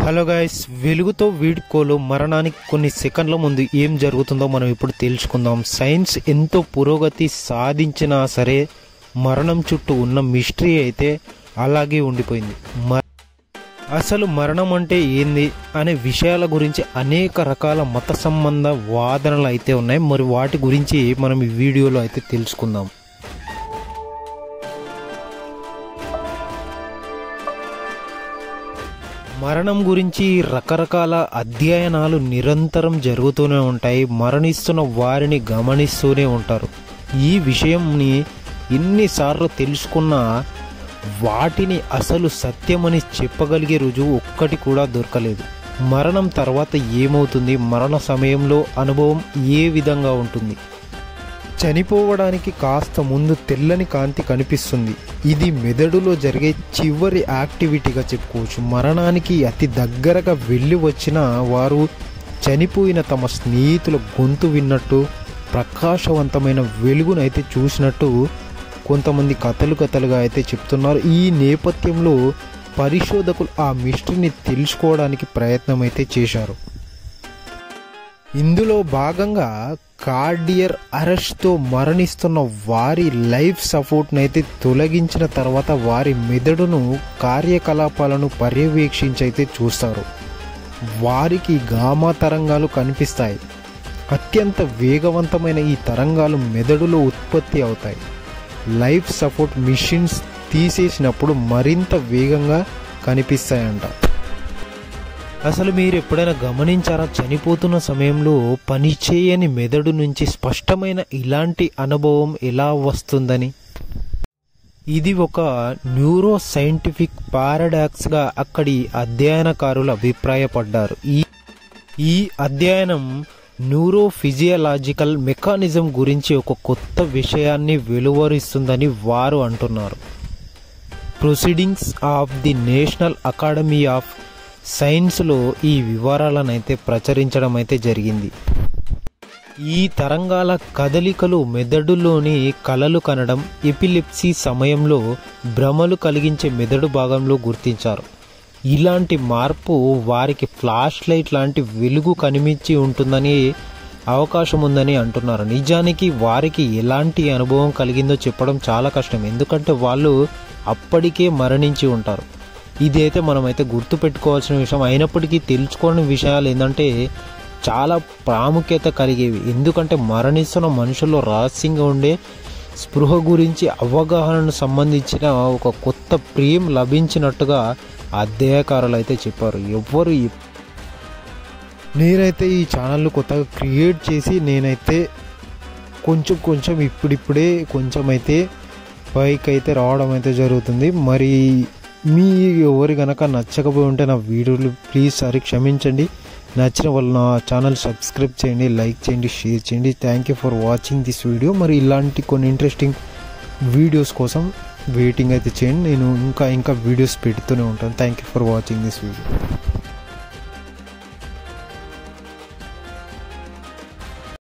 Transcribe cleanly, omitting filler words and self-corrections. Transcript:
Hello guys, వెలుగుతో వీడ్కోలు మరణానికి కొన్ని సెకండ్ల ముందు ఏం జరుగుతుందో మనం ఇప్పుడు తెలుసుకుందాం. సైన్స్ ఎంతో పురోగతి సాధించినా సరే మరణం చుట్టూ ఉన్న మిస్టరీ అయితే అలాగే ఉండిపోయింది. అసలు మరణం అంటే ఏంది అనే విషయాల గురించి అనేక రకాల మత సంబంధ వాదనలు అయితే ఉన్నాయి. మరి వాటి గురించి మనం ఈ వీడియోలో అయితే తెలుసుకుందాం. మరణం గురించి రకరకాల అధ్యయనాలు నిరంతరం జరుగుతూనే ఉంటాయి. మరణిస్తున్న వారిని గమనిస్తూనే ఉంటారు. ఈ విషయంని ఎన్నిసార్లు తెలుసుకున్నా వాటిని అసలు సత్యమని చెప్పగలిగే రుజువు ఒక్కటి కూడా దొరకలేదు. మరణం తర్వాత ఏమవుతుంది, మరణ సమయంలో అనుభవం ఏ విధంగా ఉంటుంది? చనిపోవడానికి కాస్త ముందు తెల్లని కాంతి కనిపిస్తుంది. ఇది మెదడులో జరిగే చివరి యాక్టివిటీగా చెప్పుకోవచ్చు. మరణానికి అతి దగ్గరగా వెళ్ళి వచ్చిన వారు చనిపోయిన తమ స్నేహితుల గొంతు విన్నట్టు, ప్రకాశవంతమైన వెలుగునైతే చూసినట్టు కొంతమంది కథలుగా అయితే చెప్తున్నారు. ఈ నేపథ్యంలో పరిశోధకులు ఆ మిస్టరీని తెలుసుకోవడానికి ప్రయత్నం అయితే చేశారు. ఇందులో భాగంగా కార్డియర్ అరెస్ట్తో మరణిస్తున్న వారి లైఫ్ సపోర్ట్ని అయితే తొలగించిన తర్వాత వారి మెదడును కార్యకలాపాలను పర్యవేక్షించైతే చూస్తారు. వారికి గామా తరంగాలు కనిపిస్తాయి. అత్యంత వేగవంతమైన ఈ తరంగాలు మెదడులో ఉత్పత్తి అవుతాయి. లైఫ్ సపోర్ట్ మిషన్స్ తీసేసినప్పుడు మరింత వేగంగా కనిపిస్తాయంట. అసలు మీరు ఎప్పుడైనా గమనించారా, చనిపోతున్న సమయంలో పనిచేయని మెదడు నుంచి స్పష్టమైన ఇలాంటి అనుభవం ఎలా వస్తుందని? ఇది ఒక న్యూరో సైంటిఫిక్ పారాడాక్స్గా అక్కడి అధ్యయనకారులు అభిప్రాయపడ్డారు. ఈ అధ్యయనం న్యూరో ఫిజియలాజికల్ మెకానిజం గురించి ఒక కొత్త విషయాన్ని వెలువరిస్తుందని వారు అంటున్నారు. Proceedings of the National Academy of సైన్స్లో ఈ వివరాలను అయితే ప్రచురించడం అయితే జరిగింది. ఈ తరంగాల కదలికలు మెదడులోని కలలు కనడం, ఎపిలెప్సీ సమయంలో భ్రమలు కలిగించే మెదడు భాగంలో గుర్తించారు. ఇలాంటి మార్పు వారికి ఫ్లాష్ లైట్ లాంటి వెలుగు కనిపించి ఉంటుందని అవకాశం ఉందని అంటున్నారు. నిజానికి వారికి ఎలాంటి అనుభవం కలిగిందో చెప్పడం చాలా కష్టం, ఎందుకంటే వాళ్ళు అప్పటికే మరణించి ఉంటారు. ఇదైతే మనమైతే గుర్తుపెట్టుకోవాల్సిన విషయం. అయినప్పటికీ తెలుసుకోని విషయాలు ఏంటంటే చాలా ప్రాముఖ్యత కలిగేవి. ఎందుకంటే మరణిస్తున్న మనుషుల్లో రహస్యంగా ఉండే స్పృహ గురించి అవగాహనకు సంబంధించిన ఒక కొత్త ప్రేమ లభించినట్టుగా అధ్యయనకారులు అయితే చెప్పారు. నేనైతే ఈ ఛానల్ను కొత్తగా క్రియేట్ చేసి నేనైతే కొంచెం ఇప్పుడిప్పుడే కొంచెం అయితే పైకి అయితే రావడం అయితే జరుగుతుంది. మరి మీ ఎవరి కనుక నచ్చకపోయి ఉంటే నా వీడియోలు ప్లీజ్ సారి క్షమించండి. నచ్చిన వాళ్ళు నా ఛానల్ సబ్స్క్రైబ్ చేయండి, లైక్ చేయండి, షేర్ చేయండి. Thank you for watching this video. మరి ఇలాంటి కొన్ని ఇంట్రెస్టింగ్ వీడియోస్ కోసం వెయిటింగ్ అయితే చేయండి. నేను ఇంకా వీడియోస్ పెడుతూనే ఉంటాను. Thank you for watching this video.